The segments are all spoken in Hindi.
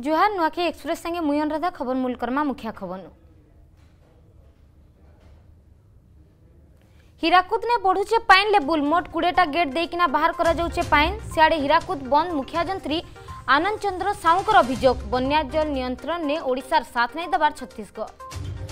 जोहार नुआखी एक्सप्रेस संगे मुई अनुराधा खबर मूल कर्मा मुख्य खबर हीराकुद ने बढ़ुचे पाइन लेवुल मोट 20टा गेट देकिना बाहर करा जाउचे पाइन सियाड़े हीराकुद बंद मुखिया जंत्री आनंद चंद्र साउकर अभियोग बन्या जल नियंत्रण ने ओडिशार साथ नहीं दबार छत्तीसगढ़।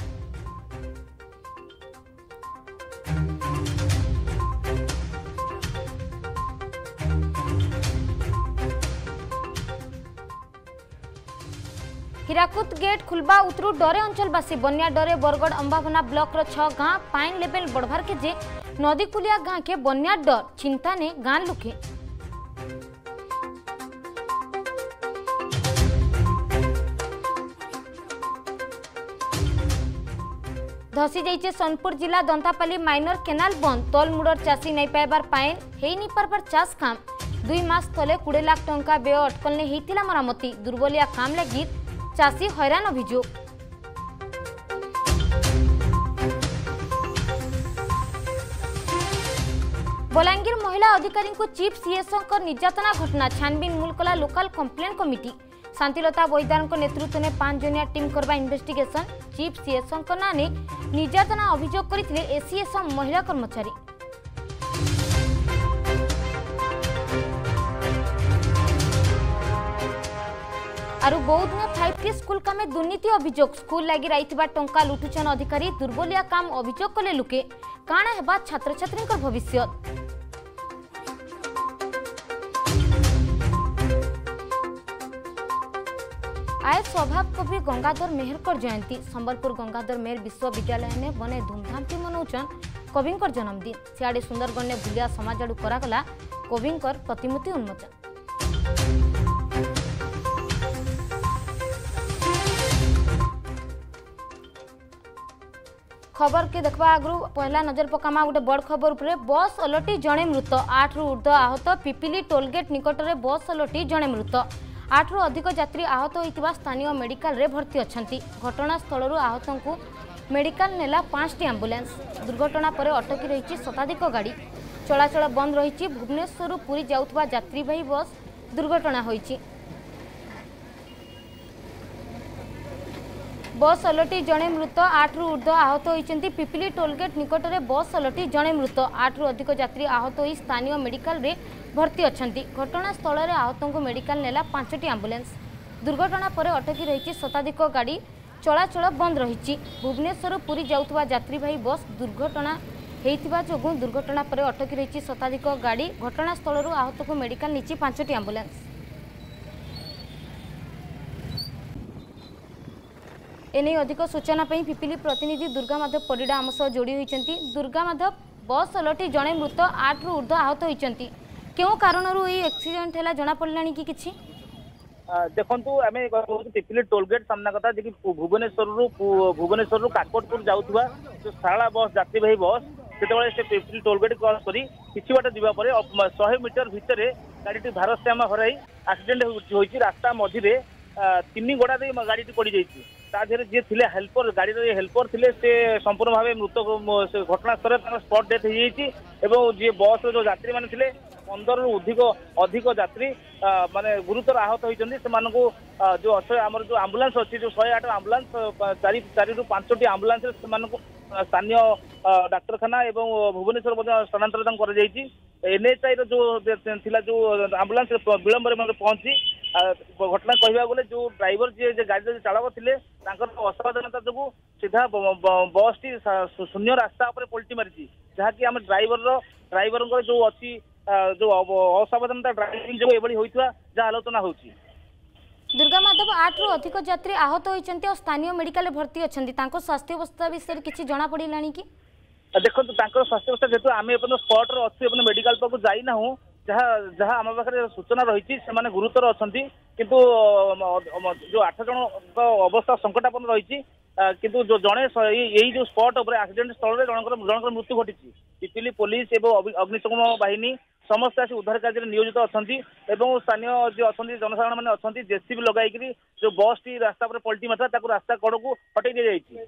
हीराकुद गेट खुलबा उतरु डरे अंचलवासी बन्या डरे बरगढ़ अंबाभना ब्लॉक रो 6 गाँ पाइन लेवल बढ़वार के जे नदी कुलिया गाँ के बन्या डर चिंता ने गाँ लुके धसी जाइए सोनपुर जिला दंतापाली माइनर केनाल बंद तल मुडर चाषी नहीं पाइबार पाइन हेई नहीं पारबार चाष काम 2 मास तले 20 लाख टंका व्यय अटकल ने हेतिला मरामती दुर्बलिया काम लगी चाषी हैरान अभियोग। बलांगीर महिला अधिकारी को चीफ सीएसओ निर्यातना घटना छानबीन मूल कला local complaint committee Shantilata Baidar नेतृत्व में 5 जनिया टीम करवा इन्वेस्टिगेशन चीफ सीएसओ ना ने निर्यातना अभियोग करथिले एसीएसओ महिला कर्मचारी। आरु बौद्ध में 5T स्कूल कामे दुर्नीति अभियोग स्कूल लगी रही टंका लुटुचन अधिकारी दुर्बलिया काम अभियोग कले लुके काना हेबा छात्र छात्री भविष्य। आय स्वभाव कवि गंगाधर मेहरकर जयंती संबलपुर गंगाधर मेहर विश्वविद्यालय ने बने धूमधाम से मनौछन कविंकर जन्मदिन सियाड़े सुंदरगढ़ ने भूलिया समाज आड़ू करागला कविंकर प्रतिमूर्ति उन्मोचन। खबर के देखा आगु पहला नजर पकामा गोटे बड़ खबर उपरे बस अलटी जड़े मृत 8 रु ऊर्ध्व आहत पिपिली टोलगेट निकट में बस अलटी जड़े मृत 8 रु अधिक यात्री आहत होता स्थानीय मेडिकल रे भर्ती अछंती घटनास्थल आहत को मेडिकल नेला 5टी एम्बुलेंस दुर्घटना पर अटकी रही शताधिक गाड़ी चलाचल बंद रही भुवनेश्वर पुरी जाउथबा यात्रीवाही बस दुर्घटना होईची। बस अलटी जड़े मृत 8 रु ऊर्ध्व आहत होती पिपिली टोलगेट निकट में बस अलटी जड़े मृत 8 रु अधिक यात्री आहत हो स्थानीय मेडिकल रे भर्ती अछंती घटनास्थल में आहत को मेडिकल नेला 5टी एम्बुलेंस दुर्घटना पर अटकी रही शताधिक गाड़ी चलाचल बंद रही भुवनेश्वर पुरी जाउथबा यात्रीवाही बस दुर्घटना होइतिबा जोगु दुर्घटना पर अटकी रही शताधिक गाड़ी घटनास्थल आहत को मेडिकल नीची 5टी एम्बुलेंस। एने अधिक सूचना पिपिली प्रतिनिधि दुर्गा माधव परिडा आम सह जोड़ी होती दुर्गा माधव बस अलटी जड़े मृत 8 रु ऊर्ध्व आहत होती क्यों कारण एक्सीडेंट है जना पड़ा कि किसी देखु आम पिपिली टोलगेट सामना कथा जी भुवनेश्वर काकोटपुर जाऊा जो शाला बस यात्रीवाही बस से पिपिली टोलगेट क्रॉस करी किसी बाट जावापर 100 मीटर भितर गाड़ी भारसाम्य हर एक्सीडेंट होती रास्ता मझे 3 गोड़ा दे गाड़ी पड़ जाइए ताधे जी थे हेल्पर गाड़ी हेल्पर थे से संपूर्ण भाव मृत घटनास्थल स्पॉट डेथ हो जी बस जो यात्री मैंने थे 15 रु अधिक यात्री माने गुरुतर आहत होती जो आमर जो आम्बुलांस अच्छी जो 108 आम्बुलांस 4 रु 5टी आम्बुलांस स्थानीय डाक्तरखाना एवं भुवनेश्वर स्थानांतरित कर एनएचआई जो थिला जो आम्बुलांस विलंब पहुंची घटना कहवा गले जो ड्राइवर जी गाड़ी चालक थे असावधानता जो सीधा बस टी शून्य रास्ता पलटी मारी जहाँकि आम ड्राइवर जो अच्छी जो असावधानता ड्राइविंग जो एभली होइथवा जहाँ आलोचना होची। दुर्गा माधव 8 रु अधिक यात्री आहत होइचंती और स्थानीय मेडिकल भर्ती अछंती तांको स्वास्थ्य अवस्था विषय किछि जणा पड़िलानी कि देखो स्वास्थ्य अवस्था जेतु आमे अपन स्पॉट रे अच्छी मेडिकल पाक जाई ना हूं जहाँ जहाँ आम पाखे सूचना रही से गुरुतर अच्छा किंतु जो 8 जन अवस्था संकटापन्न रही किंतु जो जड़े यही जो स्पॉट एक्सीडेंट स्थल में जनकर मृत्यु घटी पिपिली पुलिस एवं अग्निशम बाहिनी समस्त आसी उद्धार कार्य नियोजित अच्छा स्थानीय जो अच्छा जनसाधारण मैंने अच्छा जेसीबी लगाई जो बस टी रास्ता पर पलटी मारता रास्ता कड़ को हटई दी जाइए।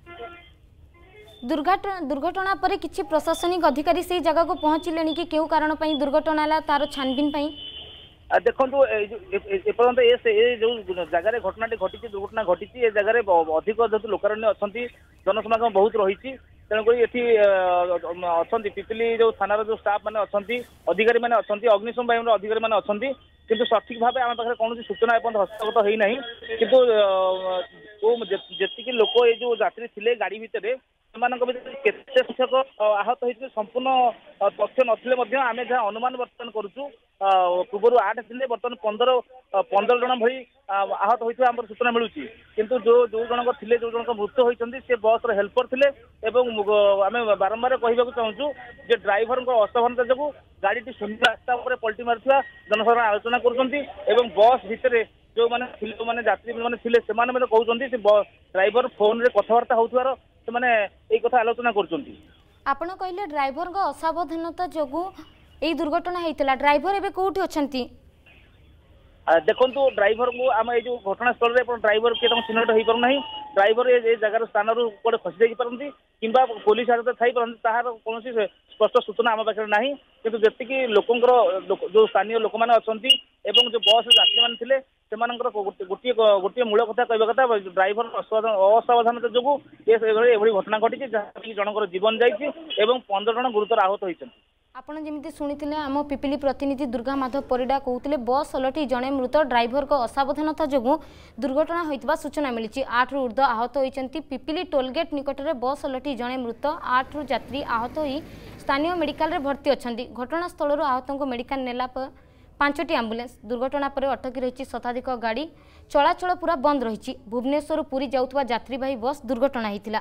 दुर्घटना पर किसी प्रशासनिक अधिकारी से जगह को पहुंचले कि क्यों कारण दुर्घटना तार छानबीन देखो एपर्यंत ये जो जगह घटना घटी दुर्घटना घटी ए जगह अधिक जेहतु लोकारण्य अच्छा जनसमागम बहुत रही तेणुक ये अच्छा पिपिली जो थाना जो स्टाफ मैंने अच्छा अधिकारी मैंने अच्छा अग्निशम बाहिनी अधिकारी मैंने अच्छा किंतु सठिक भाव आम पाखे कौन सूचना एपर्यंत हस्तगत होना किंतु जी लोक ये जो यात्री थे गाड़ी भितर केते संख्यक आहत होते संपूर्ण तथ्य नथिले आम जहाँ अनुमान बर्तमान करुचु पूर्व 8 थे बर्तमान 15 जन भली आहत होता आम सूचना मिलूँ किंतु जो जनक थे जो जनक मृत्यु होती से बस हेल्पर थे आम बारंबार कहवाक चाहूँ जे ड्राइवर असावधानता जो गाड़ी शून्य रास्ता पलटि मार जनसाधारण आलोचना कर बस भितर जो मैंने यात्री मैंने कहते ड्राइवर फोन रे कथबार्ता होथवार से कथा आलोचना कर आपण कहले ड्राइवर को असावधानता जोगु एई दुर्घटना हेतिला ड्राइवर एबे कोठी अछंती देखो ड्राइवर को आम ये घटनास्थल में ड्राइवर किए चिन्हट हो पारना ड्राइवर ये जगार स्थान कौटे खसी जाई पारती किंबा पुलिस हाथ थी पारती तार कौन स्पष्ट सूचना आम पाखे ना किंतु जी लोकंर जो स्थानीय लोक मैंने अच्छा जो बस यात्री मैंने थे गोटे मूल कथा कहवा कथा ड्राइवर असावधानता जो ये घटना घटी जहाँ जनकर जीवन जाइए 15 जन गुरुतर आहत होती आपण जमी शुणी आम पिपिली प्रतिनिधि दुर्गा माधव परिडा कहते बस ओलटी जड़े मृत ड्राइवर को असावधानता जो दुर्घटना होता सूचना मिली 8 रु ऊर्ध्व आहत होती पिपिली टोलगेट निकट में बस ओलटी जड़े मृत 8 रु यात्री आहत हो स्थानीय मेडिकल रे भर्ती अच्छा घटनास्थल आहत को मेडिकल नेला 5टी आंबुलेंस दुर्घटना पर अटकी रही शताधिक गाड़ी चलाचल पूरा बंद रही भुवनेश्वर पुरी जाउथबा यात्रीवाही बस दुर्घटना होता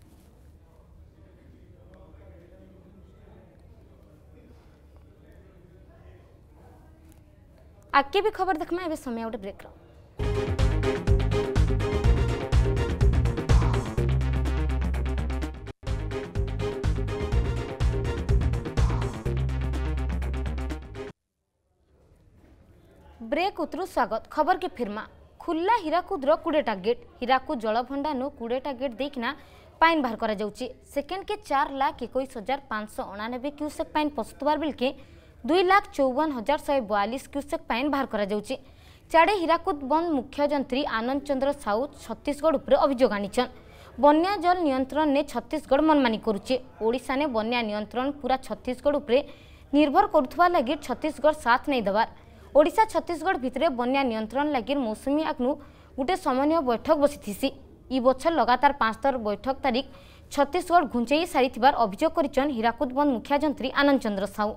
आगे भी खबर देखमा एबे समय गोटे ब्रेक रो ब्रेक उतरु स्वागत खबर के फिरमा खुला हीराकुद 20टा गेट हीराकुद जलभंडानु 20टा गेट देखना पाइन बाहर करा जाउची सेकेंड के 4,21,599 क्यूसेक पाइन पसुतबार बिल के 2,54,142 क्यूसेक पाइन बाहर करा जाउची चाड़े हीराकुद बंद मुख्य जंत्री आनंद चंद्र साहू छत्तीसगढ़ उपर अभियोग आनिछन बन्या जल नियंत्रण ने छत्तीसगढ़ मनमानी करुचे ओडिशा ने बन्या नियंत्रण पूरा छत्तीसगढ़ उपरे निर्भर करुथबा लागि छत्तीसगढ़ साथ नहीं देवार ओडिशा छत्तीसगढ़ भितरे बन्या नियंत्रण लागि मौसुमी आग्नु गोटे समन्वय बैठक बसिथिसी ई बछर लगातार 5 थर बैठक तारीख छत्तीसगढ़ घुंचई सारिथिबार अभियोग करिछन हीराकुद बंद मुख्य जंत्री आनंद चंद्र साहू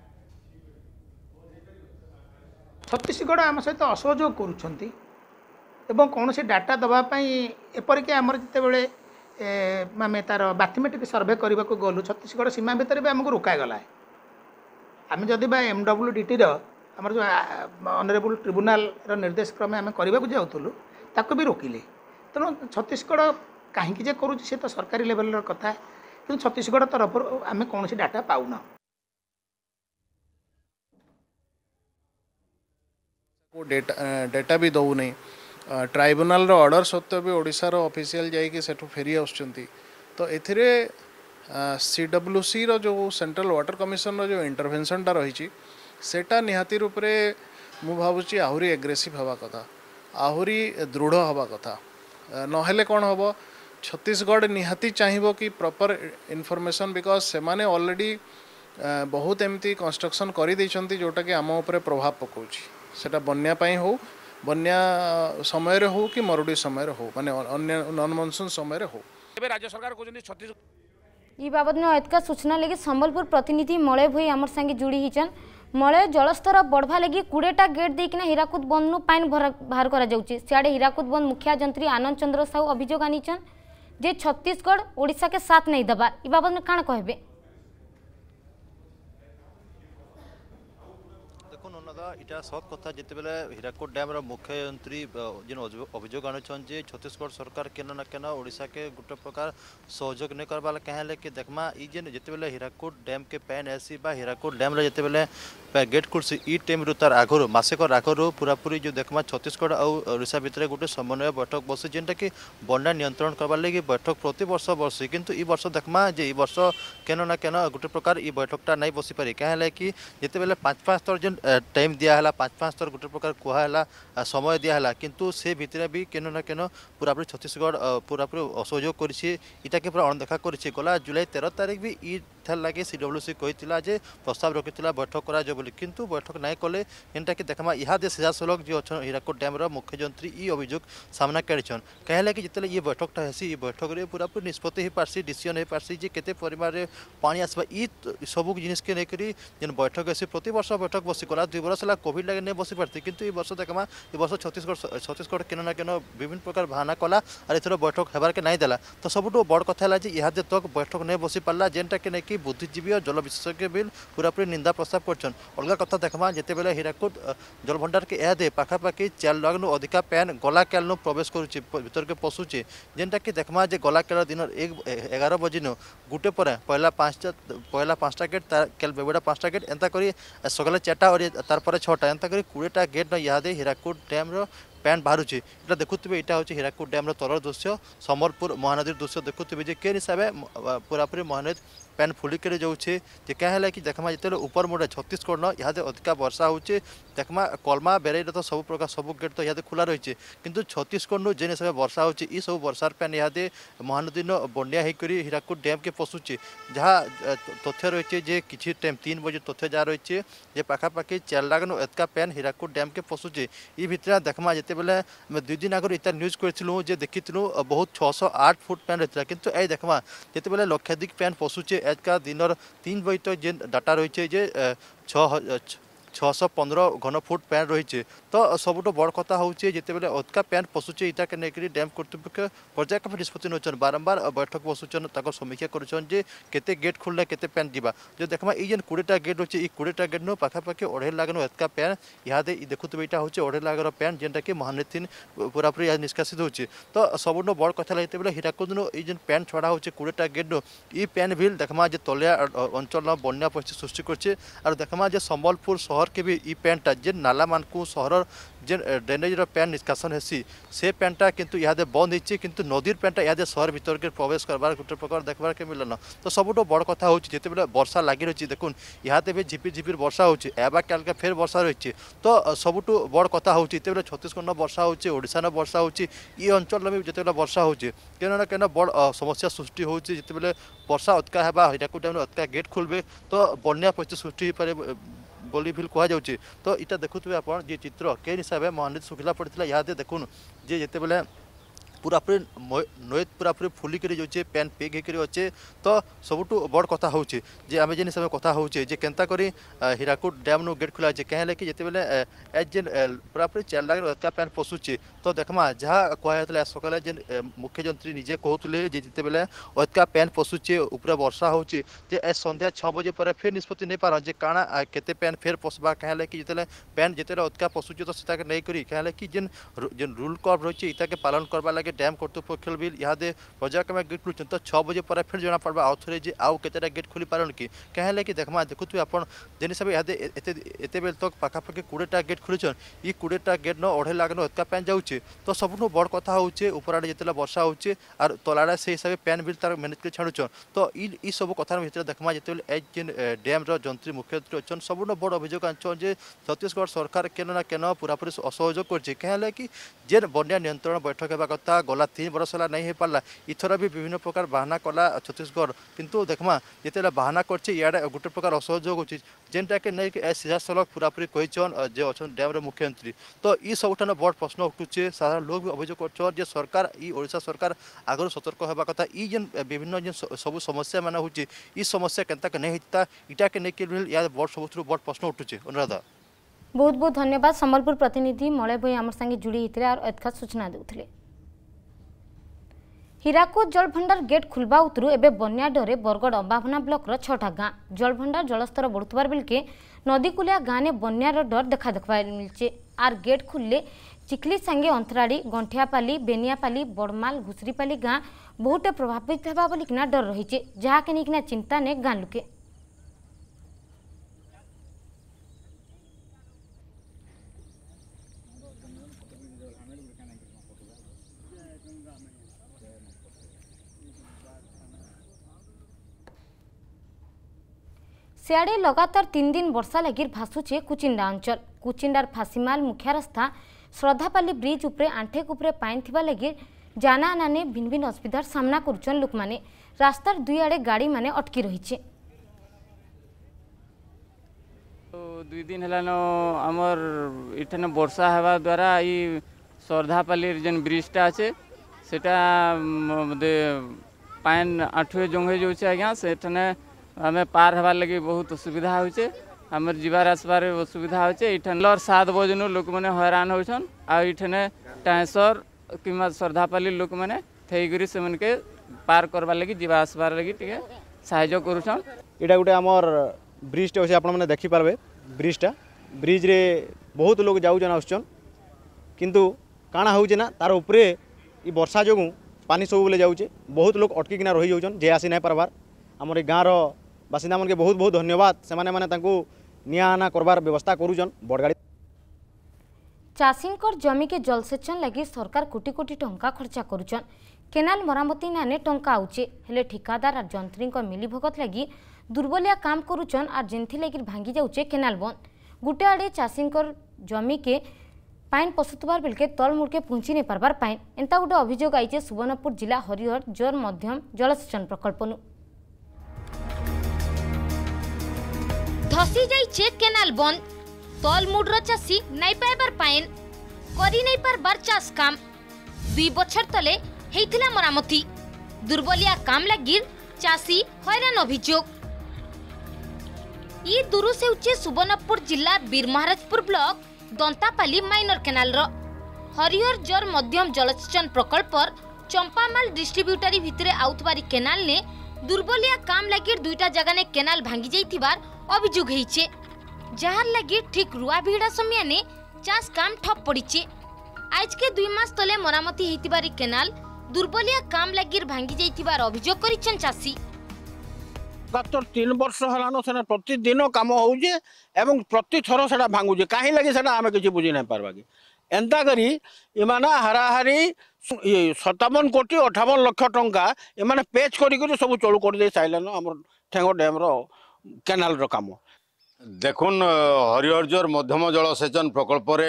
छत्तीसगढ़ आम सहित असहयोग करुँच कौन से डाटा दवापाई एपरिक आमर जिते आम तार मैथमेटिक सर्वे करने को गलु छत्तीसगढ़ सीमा भितर भी आमको रोकगला आम जदि MWDT आम जो ऑनरेबल ट्रिब्यूनल निर्देश क्रमे आम करने को जाऊँ ताको भी रोकिले तेणु छत्तीसगढ़ कहीं जे करुँच सी तो सरकारी लेवल कथा कि छत्तीसगढ़ तरफ आम कौन से डाटा पाऊना डेटा भी दौ नहीं ट्राइब्यूनल ऑर्डर सत्वे भी ओडिशार ऑफिशियल जाइए सेठू फेरी आसुंती तो एथिरे CWC रो जो सेंट्रल वाटर कमिशन रो जो इंटरवेंशनटा रही सेटा निहाती रूप रे मु भावुची आहुरी एग्रेसिव हवा कथा आहुरी दृढ़ हवा कथा नहेले कौन हम छत्तीसगढ़ निहाती चाहिए कि प्रॉपर इनफॉरमेशन बिकॉज से माने ऑलरेडी बहुत एमती कंस्ट्रक्शन कर जोटा कि आम उपर प्रभाव पकाउछि सेटा बन्या पाई हो बन्या समय रे हो कि मरुड़ी समय रे हो माने अन्य नॉन मानसून समय रे हो एबे राज्य सरकार कहउछन्ती छत्तीसगढ़ ई बाबत में अतका सूचना लगी संबलपुर प्रतिनिधि मलय भई आमर संगे जुड़ी हिचन मलय जलस्तर बढ़वा लगी 20टा गेट देकिना हीराकुद बंद नु पाइन बाहर करा जाउची सियाडे हीराकुद बंद मुखिया जंत्री आनंद चंद्र साहू अभियोग आनिचन जे छत्तीसगढ़ ओडिशा के साथ नहीं दबा ई बाबत में काण कहबे इटा सत कथा जिते बेले हीराकुद डैम मुख्य यंत्री जिन अभियोग आनुछन जे छत्तीसगढ़ सरकार केन ना केन ओडिशा के गोटे प्रकार सहयोग नहीं करवा कहें कि देखमा ई जेन जिते बेले हीराकुद डैम के पैन ऐसी बा हीराकुद डैम जिते बेले गेट खुलसी ई टाइम रू तार आगु मासेकर आगु पूरापूरी जो देखमा छत्तीसगढ़ और ओडिशा भितर गोटे समन्वय बैठक बसी जेनटा कि बन्या नियंत्रण करवार लगी बैठक प्रति वर्ष बसी किंतु ई वर्ष देखमा जे ई वर्ष केन ना केन गोटे प्रकार ई बैठकटा नहीं बसी पारी क्या कि जिते बेले 5-5 थर जेन टाइम दियाला 5-5 थर गोटे प्रकार कहला समय दियाला किंतु से भितर भी केन ना केन पूरापूरी छत्तीसगढ़ पूरापूरी असहयोग करिछि इटाके पूरा अणदेखा करिछि गला जुलाई 13 तारिख भी ई थार लगे सीडब्ल्यूसी कही जे प्रस्ताव रखी बैठक करा किंतु बैठक नहीं कले जेनटा कि देखमा इहादे सीधासलख जो अच्छा हीराकुद डैम मुख्यमंत्री ई अभियोग सामना करेछन कहले कि जितले ये बैठकटा हेसी ई बैठक रे पूरापूरी निष्पत्ति हो पारसी डिसीजन हो पारसी जे केते परिमाण रे पानी आसबा ई सब जिनिस के नहीं करी जेन बैठक हेसी प्रति वर्ष बैठक बसी गला 2 वर्ष ला कोविड लगे नहीं बसी पारती किंतु ई वर्ष देखमा ई वर्ष छत्तीसगढ़ केन ना केन विभिन्न प्रकार बहाना कला और एथरो बैठक हेबार के नहीं देला तो सबुठो बड़ कथा है इहादे तक बैठक नहीं बसी पारला जेनटा के नहीं बुद्धिजीवी और जल विशेषज्ञ बिल पूरापूरी निंदा प्रस्ताव कर अलग कथा देखमा जिते बेले हीराकुद जलभंडार के यादे पाखापाखि 4 लाख नु अधिका पैन गला कैल नु प्रवेश करुचे भीतर के पशुचे जेनटा कि देखमा जे गला कैल दिन 11 बजे नु गुटे पर पहला 5टा गेट कैल बेबड़ा 5टा गेट एंता करी सगले 4टा और तार पर 6टा एंता करी 20टा गेट न यादे हीराकुद डैम रो पैन बाहर इटा देखुवे यहाँ हूँ हीराकुद डैम तरल दृश्य सम्बलपुर महानदी दृश्य देखुवे जे के हिसाब से पूरापूरी महानदी पैन फुलिक जाऊे क्या है कि देखमा जिते ऊपर मुड़े छत्तीसगढ़ न यहाँ अधिका वर्षा होचे देखमा कलमा बेरे तो सब प्रकार सब गेट तो यहाँ खुला रही किंतु छत्तीसगढ़ नु जेन हिसाब से वर्षा होची ई सब वर्षार पैन यहाँ महानदी न बन्या होकर हीराकुद डैम के पशुचे जहाँ तथ्य रही है किसी टाइम 3 बजे तथ्य जहाँ रही है पाखापाखि 4 लाख नु एतका पैन हीराकुद डैम के पशुचे ई भितर देखमा जिते बेले 2 दिन आगे इतना न्यूज करूँ देखी बहुत 608 फुट पैन रही है किंतु ये देखमा जिते बेले लक्षाधिक पैन पशुचे एजका दिन 3 बजे तो जेन डाटा रही है 615 घन फुट पैन रही तो सबुठ बड़ कथा हूँ जिते बेले अधिका पैन पशुचे इटा के लेकर डैम कर्तृपक्ष पर्यायक्रम निष्पत्ति नौन बारंबार बैठक बसुचन समीक्षा करुचन जे केते गेट खुलने केते पैन दिबा जो देखमा ई जेन 20टा गेट रही है 20टा गेट नु पाखापाखि 2.5 लाख अधिका पैन यहाँ देखुवे यहाँ हूँ 2.5 लाख पैन जेनटा कि महानदी पूरापूरी यहाँ निष्कासित होची तो सबुठ बड़ कथा जिते बेले हीराकुद नु ई जेन पैन छड़ा हो 20टा गेट नु ई पैन भी देखमा जे तलिया अंचल बन्या परिस्थिति सृष्टि करछे और देखमा जे सम्बलपुर शहर के भी ई पैनटा जे नाला मान को शहर जेन ड्रेनेज पैन निष्कासन हेसी से पैनटा किंतु यहाँ बंद होती किंतु नदीर पैनटा यहाँ शहर भीतर के प्रवेश करबार गोटे प्रकार देखबार के मिलन तो सबुठ बड़ कथा हूँ जिते बेले वर्षा लगी रही देखुन यहाँ भी झिपिर झिपिर वर्षा होची एबा कालका फेर वर्षा रही तो सबुठ बड़ कथा हूँ जिते बेले छत्तीसगढ़ न वर्षा होची ओडिशा न वर्षा होची ई अंचल भी जिते बेले वर्षा होची केन ना केन बड़ समस्या सृष्टि होची जिते बेले वर्षा अधिका हेबा हीराकुद डैम अधिका गेट खुलबे तो बन्या परिस्थिति सृष्टि हो पारे बोली भी कहुच्छे तो इटा देखुवे आप चित्र के हिसाब से महानदी सुखिला पड़ता यहाँ देखुन जे जिते बेले पूरापूरी नई पूरापूरी फुलिक जाऊे पैन पेग होकर अच्छे तो सबुठ बड़ कथा हूँ जे आम जेन हिसाब से कथा हूँ जे केन्ता करी हीराकुद डैम नु गेट खुला है क्या कि जिते बेले एज जेन पूरापूरी 4 लाख अधिका पैन पशुचे तो देखमा जहाँ कहला सकाले जेन मुख्यमंत्री निजे कहते जिते बेले अधिका पैन पशुचे ऊपर वर्षा होची संध्या 6 बजे पर फिर निष्पत्ति नहीं पार जे काଣା केते पैन फेर पशबा क्या कि जिते पैन जिते अधिका पशुचे तो सीता नहीं करी क्या कि जेन रूल कर्व रही इटा के पालन करवा लगे डैम कर्तृपक्ष भी यहाँ पर्यायक्रम गेट खुलुन तो 6 बजे पर फिर जना पड़ा आउ थे आउ केतेटा गेट खुली पारन कि क्या कि देखमा देखुवे आप जेन हिसाब यहाँ एत बेल तक पाखापाखि 20टा गेट खुलीचन ई 20टा गेट न 2.5 लाख अधिका पैन जाऊे तो सबुठ बड़ कथा हूँ ऊपर आड़े जिते वर्षा होचे और तलाड़े से हिसाब से पैन भी तार मैनेज कर छाड़ुचन तो ई सब कथार भीतर देखमा जिते एज जेन डैम जंत्री मुख्यमंत्री अच्छन सबुठ बड़ अभियोग आनछन जे छत्तीसगढ़ सरकार केन ना केन पूरापूरी असहयोग कर क्या कि जेन बन्या नियंत्रण बैठक होगा कथा गला 3 बरस है नहीं हो पारा इथर भी विभिन्न प्रकार बहाना कला छत्तीसगढ़ किंतु देखमा जिते बहाना कर गोटे प्रकार असहयोग हो जेनटा के नहीं सीधासलख पूरापूरी कहन जे अच्छा डैम मुख्यमंत्री तो ये सबुठान बड़ प्रश्न उठुचे साधारण लोग भी अभियोग कर सरकार ई ओडिशा सरकार आगु सतर्क होगा कथा ई जेन विभिन्न जेन सब समस्या मान हो समस्या केन्ता नहीं होता इटा के नहीं या बड़ सब बड़ प्रश्न उठुचे अनुराधा बहुत बहुत धन्यवाद संबलपुर प्रतिनिधि मलय भाई आम संगे जोड़ी होते और एतका सूचना देते हीराकुद जलभंडार गेट खुलवा उतरु एबे बन्या डरे बरगड़ अंबाभना ब्लॉकर 6टा गाँ जलभंडार जलस्तर बढ़ुवार बेलके नदीकुलिया गाँ ने बन्यार डर देखा मिलचे आर गेट खुलले चिखली संगे अंतराड़ी गंठियापाली बेनियापाली बड़माल घुसरीपाली गाँ बहुते प्रभावित होगा बोलिकिना डर रही जहाँ के चिंता ने गाँ लुके सियाड़े लगातार 3 दिन वर्षा लगी भासुचे कुचिंडा अंचल। कुचिंडार फासीमाल मुख्य रास्ता श्रद्धापाली ब्रिज उपरे आंठेक उपरे पाइन थिबा लगी जाना आनाने भिन्न भिन्न असुविधार सामना करुचन लोक माने। रास्तार दुई आड़े गाड़ी माने अटकी रही। 2 दिन हेलानो आमर इठने वर्षा हेबा द्वारा ई श्रद्धापाली जेन ब्रिजटा अच्छे सेटा पाइन आठुए जंगे जाऊे आज्ञा से आम पार हबार लगे बहुत असुविधा होचे। आमर जीवार आसबार असुविधा होचे। इठन 7 बजनु लोक मैंने हैरान होछन आठने टाइसर कि श्रद्धापाली लोक मैंने थैकरी से मन के पार करवार लगी जीवा आसबार लगी टे साहाय्य करुछन। इटा गोटे आमर ब्रिजटे अच्छे आपण मैंने देखिपारे। ब्रिजटा ब्रिज रे बहुत लोग जाऊन आसुचन किंतु काଣା होचे ना तार उपरे ई वर्षा जोगु पानी सब बेले जाऊे। बहुत लोग अटकिना रही जाऊन जे आसी ना पारबार। आमर ए गाँव बासिंदा मन के बहुत बहुत धन्यवाद। से माने माने तांको नियाना करबार व्यवस्था करूचन बड़गाड़ी। चाषींकर जमी के जलसेचन लगी सरकार कोटी कोटी टंका खर्चा करुचन। केनाल मरामती नाने टंका आउचे हेले ठिकादार और जंत्री मिलीभगत लगी दुर्बलिया काम करुचन और जेंथि लगी भांगी जाऊे केनाल बंद। गुटे आड़े चाषींकर जमी के पाइन पशुतबार बेलके तलमुड़ के पहुंची नहीं पारबार पाइन। एंता गोटे अभियोग आईचे सुवर्णपुर जिला हरिहर जोर मध्यम जलसेचन प्रकल्पनु। धसी जाइछे केनाल बंद। तलमुड्र चाषी नहीं पाइबार पाइन करी नहीं पारबार चाष काम। 2 बछर तले हेइथिला मरामती दुर्बलिया काम लगी चाषी हैरान अभियोग। ई दूर से उच्चे सुवर्णपुर जिला Birmaharajpur block Dantapali minor canal रो हरिहर जोर मध्यम जलसेचन प्रकल्पर चंपामाल डिस्ट्रीब्यूटरी भितरे आउतबारी केनाल ने दुर्बलिया काम लगी 2टा जगह ने केनाल भांगी जाइथिबार अभियोग हेइचे। जहार लगी ठीक रुआ भिड़ा समय ने चाष काम ठप पड़ीचे। आज के 2 मास तले मरामती हेइतिबारी केनाल दुर्बलिया काम लगी भांगी जाइथिबार अभियोग करिछन चाषी। गत 3 वर्ष हलानो सेना प्रतिदिन काम होउजे एवं प्रति थर सेटा भांगुजे काहे लगी सेटा आमे किछि बुझी नै पारबा कि एंता करी इमाना हाराहारी 57 कोटी 58 लाख टंका इमाने पेच करी करी सब चलू कर दे साइलन हमर ठेंगो डैम रो केनाल रो काम। देखुन हरिहरजोर मध्यम जलसेचन प्रकल्प रे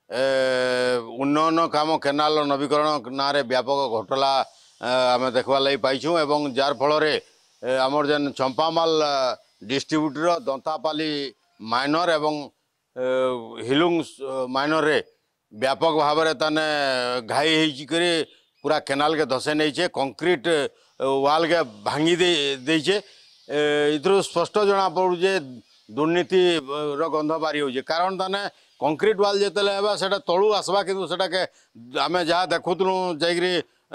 उन्नयन काम केनाल नवीकरण ना रे व्यापक घटला आमे देखबा लई पाइछु एवं जार फल रे आमर जेन चंपामाल डिस्ट्रीब्यूटर दंतापाली माइनर एवं हिलुंग माइनर रे व्यापक भाव में ताने घाई होकर पूरा केनाल के धसे नहीं कंक्रीट वाल के भांगी देचे। इधर स्पष्ट जना पड़े दुर्नीति गंध बारी हो कारण ताने कंक्रीट वाल जिते से तलू आसवा कि आम जहाँ देखुलु जाकि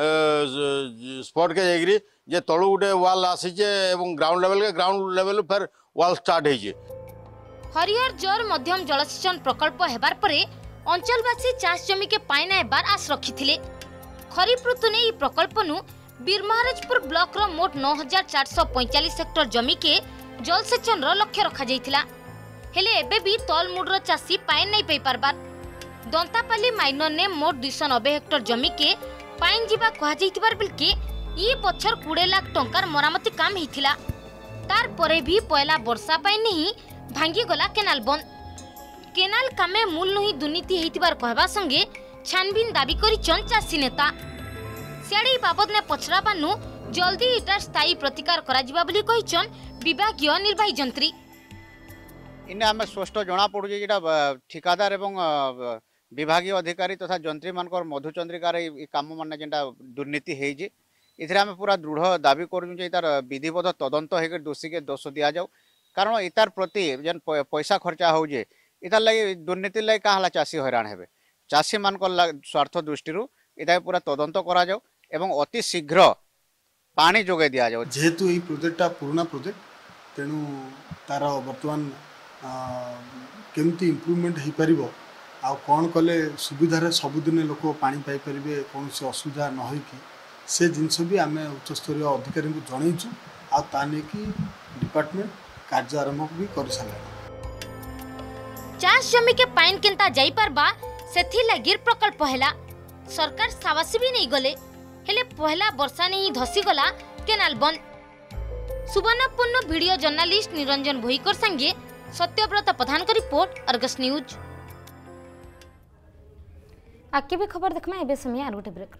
स्पॉट के जाकि जे तलू गोटे वाल आसीचे ग्राउंड लेवल फिर वाल स्टार्ट होइए। हरिहर जोर मध्यम जलसेचन प्रकल्प हेबार परे अंचलवासी चाष जमी के पाइना हेबार आस रखिथिले। खरीफ ऋतु ने प्रकल्पनु बीरमहाराजपुर ब्लॉक रो मोट 9445 हेक्टर जमी के जलसेचन रो लक्ष्य रखा जाइथिला। हेले एबे भी तलमुड्र चाषी पाइन नहीं पाई पारबार। दंतापाली माइनर ने मोट 290 हेक्टर जमी के पाइन जीवा कहा जाइथिबार बिलके ई बछर 20 लाख टंकार मरामती काम हिथिला। तार परे भी पहला वर्षा पाई नहीं भांगी गला केनाल बंद। केनाल कामे मूल नुही दुर्नीति हेतिबार कहबा संगे छानबीन दाबी करिछन चाषी नेता। सियाड़ी बाबद ने पछराबानु जल्दी इटार स्थायी प्रतिकार करा जिबा बोली कहिछन विभागीय निर्वाही जंत्री। इने हमें स्पष्ट जना पड़ुजे जेटा ठिकादार एवं विभागीय अधिकारी तथा जंत्री मानकर मधुचंद्रिकार काम माने जेटा दुर्नीति हेजे इथरे हमें पूरा दृढ़ दाबी करूँ जे तार विधिवत तदंत होकर दोषी के दोष दिया जाऊ। कारण इतार प्रति जेन पैसा खर्चा होजे इतार लगी दुर्नीति लगी कहा चाषी हैरान हेबे। चाषी मान स्वार्थ दृष्टि इता पूरा तदंत करा जाऊ एवं अति शीघ्र पानी जोगे दिया जाऊ। जेहेतु ये प्रोजेक्टा पुराना प्रोजेक्ट तेणु तार बर्तमान केमती इम्प्रूवमेंट हो पार आ कौन कले सुविधार सबुदिन लोक पानी पाई पारे कौन से असुविधा न हो से जिनस भी आम उच्चस्तरीय अधिकारी को जनईचु आकी डिपार्टमेंट कार्य आरंभ भी कर सारे। चाष जमी के पाइन केंता जाई पारबा सेथि लगी प्रकल्प हैला। सरकार सावासी भी नहीं गले हेले पहला वर्षा नहीं धसी गला केनाल बंद। सुवर्णपूर्ण वीडियो जर्नालिस्ट निरंजन भोईकर संगे सत्यव्रत प्रधान का रिपोर्ट अर्गस न्यूज। आगे भी खबर देखमा एबे समय आर गोटे ब्रेक।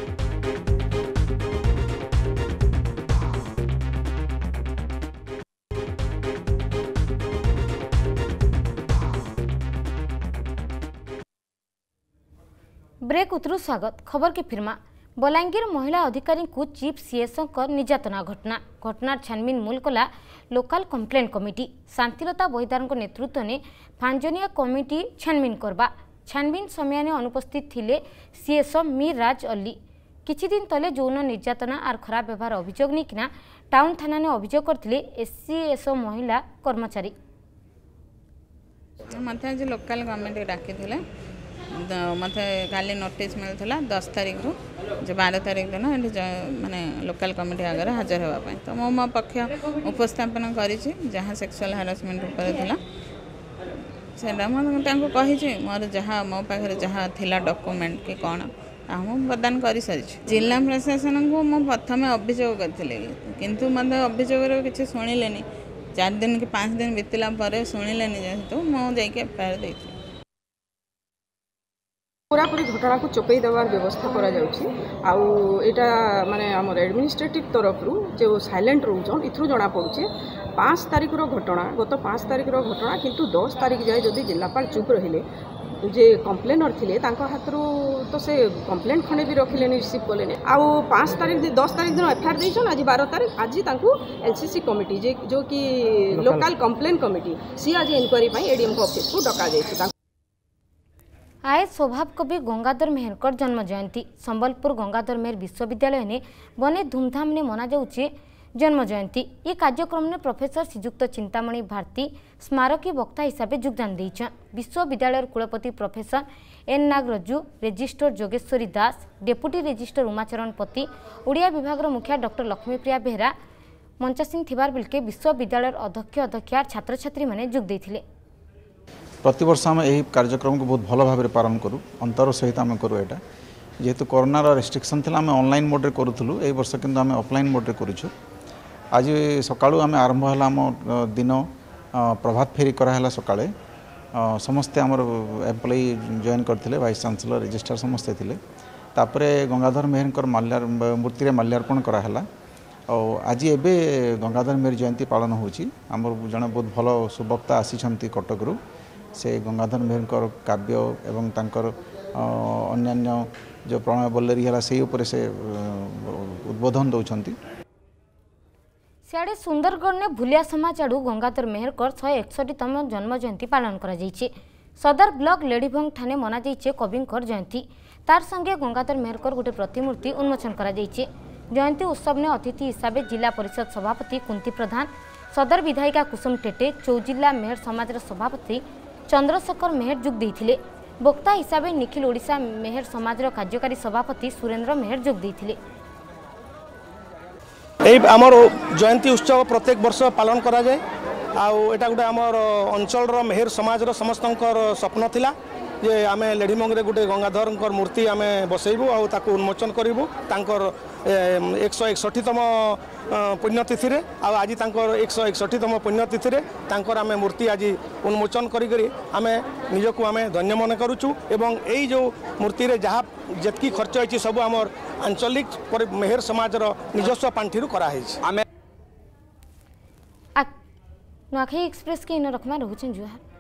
ब्रेक उतरु स्वागत। खबर के फिरमा बलांगीर महिला अधिकारी को चीफ सीएसओ निर्यातना घटना छानबीन मूल कला local complaint committee. Shantilata Behidar नेतृत्व में 5 जनिया कमिटी छानबीन करबा। छानबीन समय ने अनुपस्थित थिले सीएसओ मीर राज अली। किछि दिन तले यौन निर्यातना और खराब व्यवहार अभियोग निकिना टाउन थाना ने अभियोग करथिले एससीएसओ महिला कर्मचारी। मत आज लोकल गवर्नमेंट डाकी मत काली नोटिस मिलता 10 तारीख रू जो 12 तारीख दिन माने लोकल कमिटी आगे हाजर होगा तो मो पक्ष उपस्थापन करी जहाँ सेक्सुअल हारासमेंट उपर कही मोर जहाँ मो पाखे जहाँ थिला डॉक्यूमेंट कि कौन मुझे प्रदान कर सारी। जिला प्रशासन को मुझे प्रथम अभियोग करी किंतु मत अभियोग किसी शुणिले 4 दिन कि 5 दिन बीतला शुणिले जेहेतु मुझे एफआईआर दे पूरापूरी घटना को चुपई देवार व्यवस्था करा जाउछि। आउ एटा माने हमर एडमिनिस्ट्रेटिव तरफ रु जो साइलेंट रोजन इथरु जना पड़ुचे 5 तारीख रो घटना गत 5 तारीख रो घटना किंतु 10 तारीख जाए जदि जिलापाल चुप रहिले जे कंप्लेनर थिले तांको हाथरू तो से कंप्लेंट खने भी रखिलेनी रिसीव कलेनी। आउ 5 तारीख 10 तारीख दिन एफआईआर देछन आज 12 तारीख आज तांको एलसीसी कमिटी जो कि लोकल कंप्लेन कमिटी सी आज इंक्वायरी पई एडीएम को ऑफिस को डका जायछि। आए स्वभाव कवि गंगाधर मेहरकर जन्म जयंती। संबलपुर गंगाधर मेहर विश्वविद्यालय ने बने धूमधाम ने मना जाउछि जन्म जयंती। ये कार्यक्रम में प्रोफेसर श्रीजुक्त चिंतामणि भारती स्मारकी वक्ता हिसाब से योगदान देइछन। विश्वविद्यालय कुलपति professor N Nagarju, registrar Jogeswari Das, deputy registrar Umacharan Pati, Odia विभाग मुखिया डॉक्टर लक्ष्मीप्रिया बेहरा, मंचासीन थिबार बिलके विश्वविद्यालय अध्यक्ष अध्यक्षा छात्र छात्री माने जोग देथिले। प्रति वर्ष आम यही कार्यक्रम को बहुत भल भाव पालन करूँ अंतर सहित आम करूँ यहाँ जेहेतु कोरोनार रेस्ट्रिक्शन थी आम ऑनलाइन मोड्रे करूँ ए वर्ष किंतु आम ऑफलाइन मोड्रे करूँ। आज सकाळु आम आरंभ है आम दिन प्रभात फेरी कराला सकाळे समस्ते आमर एम्प्लॉई जॉइन करते वाइस चांसलर रजिस्ट्रार समस्ते थे तापर गंगाधर मेहर मूर्ति में माल्यार्पण कराला। आज एबे गंगाधर मेहर जयंती पालन होची आमर जड़े बहुत भल सुवक्ता आसी कटकरू से गंगाधर मेहर काव्य एवं तांकर अन्यान्य जो प्रणय बल्लेरी है से ऊपर से उद्बोधन दौरान। सियाड़े सुंदरगढ़ ने भूलिया समाज आड़ू गंगाधर मेहरकर 161तम जन्म जयंती पालन करा जाइछे। सदर ब्लॉक लेडीभंग ठाणे मना जाइछे कविंकर जयंती। तार संगे गंगाधर मेहरकर गोटे प्रतिमूर्ति उन्मोचन करा जाइछे। जयंती उत्सव ने अतिथि हिसाब से जिला परिषद सभापति कुंती प्रधान, सदर विधायिका कुसुम टेटे, चौजिला मेहर समाज सभापति चंद्रशेखर मेहर जोग देइथिले। वक्ता हिसाब से निखिल ओडिशा मेहर समाज कार्यकारी सभापति सुरेंद्र मेहर जोग देइथिले। आमर जयंती उत्सव प्रत्येक वर्ष पालन करा जाए आटा गोटे आमर अंचल मेहर समाज समस्त स्वप्न थिला जे आम लेडीमंगरे गोटे गंगाधर मूर्ति आम बसैबू आकु उन्मोचन करूँ 161तम पुण्यतिथि आज 161तम पुण्यतिथि आम मूर्ति आज उन्मोचन करें निजक आम धन्य मन करुचु एवं यही जो मूर्ति जहाँ जी खर्च होती सब आमर आंचलिक मेहर समाज निजस्व पांठि कराई। नुआखाई एक्सप्रेस के इन रखमा रहुछन जुहार।